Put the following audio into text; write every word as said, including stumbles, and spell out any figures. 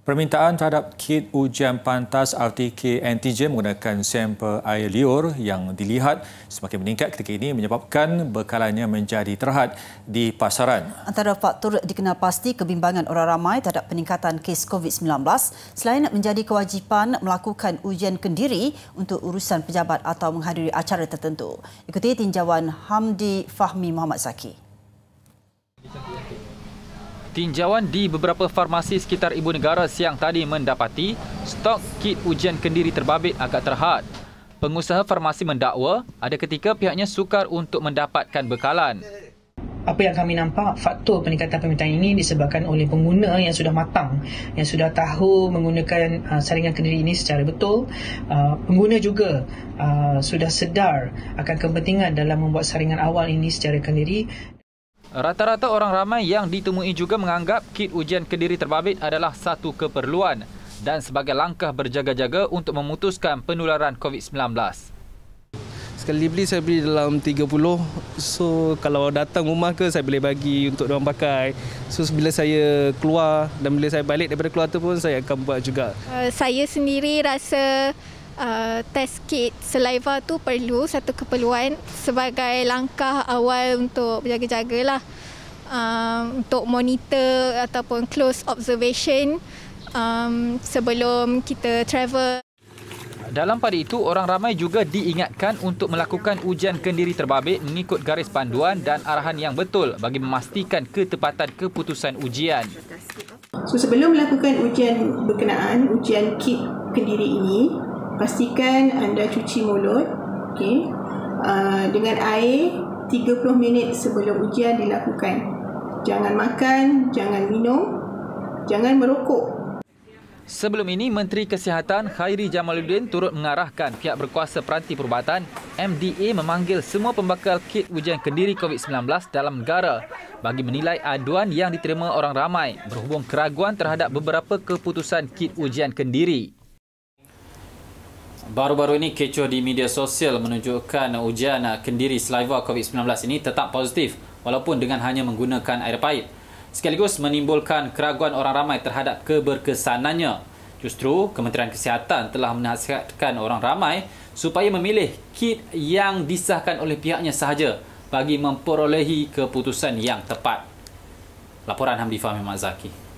Permintaan terhadap kit ujian pantas R T K antigen menggunakan sampel air liur yang dilihat semakin meningkat ketika ini menyebabkan bekalannya menjadi terhad di pasaran. Antara faktor dikenal pasti kebimbangan orang ramai terhadap peningkatan kes COVID sembilan belas selain menjadi kewajipan melakukan ujian kendiri untuk urusan pejabat atau menghadiri acara tertentu. Ikuti tinjauan Hamdi Fahmi Muhammad Zaki. Tinjauan di beberapa farmasi sekitar ibu negara siang tadi mendapati stok kit ujian kendiri terbabit agak terhad. Pengusaha farmasi mendakwa ada ketika pihaknya sukar untuk mendapatkan bekalan. Apa yang kami nampak, faktor peningkatan permintaan ini disebabkan oleh pengguna yang sudah matang, yang sudah tahu menggunakan uh, saringan kendiri ini secara betul. Uh, pengguna juga uh, sudah sedar akan kepentingan dalam membuat saringan awal ini secara kendiri. Rata-rata orang ramai yang ditemui juga menganggap kit ujian kendiri terbabit adalah satu keperluan dan sebagai langkah berjaga-jaga untuk memutuskan penularan COVID sembilan belas. Sekali beli saya beli dalam tiga puluh. So kalau datang rumah ke saya boleh bagi untuk diorang pakai. So bila saya keluar dan bila saya balik daripada keluar tu pun saya akan buat juga. Uh, saya sendiri rasa Uh, test kit saliva tu perlu, satu keperluan sebagai langkah awal untuk berjaga-jaga lah, uh, untuk monitor ataupun close observation um, sebelum kita travel. Dalam pada itu, orang ramai juga diingatkan untuk melakukan ujian kendiri terbabit mengikut garis panduan dan arahan yang betul bagi memastikan ketepatan keputusan ujian. So sebelum melakukan ujian berkenaan, ujian kit kendiri ini, pastikan anda cuci mulut, okay, uh, dengan air tiga puluh minit sebelum ujian dilakukan. Jangan makan, jangan minum, jangan merokok. Sebelum ini, Menteri Kesihatan Khairi Jamaluddin turut mengarahkan pihak berkuasa peranti perubatan M D A memanggil semua pembakal kit ujian kendiri COVID sembilan belas dalam negara bagi menilai aduan yang diterima orang ramai berhubung keraguan terhadap beberapa keputusan kit ujian kendiri. Baru-baru ini kecoh di media sosial menunjukkan ujian kendiri saliva COVID sembilan belas ini tetap positif walaupun dengan hanya menggunakan air pahit. Sekaligus menimbulkan keraguan orang ramai terhadap keberkesanannya. Justru Kementerian Kesihatan telah menasihatkan orang ramai supaya memilih kit yang disahkan oleh pihaknya sahaja bagi memperolehi keputusan yang tepat. Laporan Hamdi Fahmi Muhammad Zaki.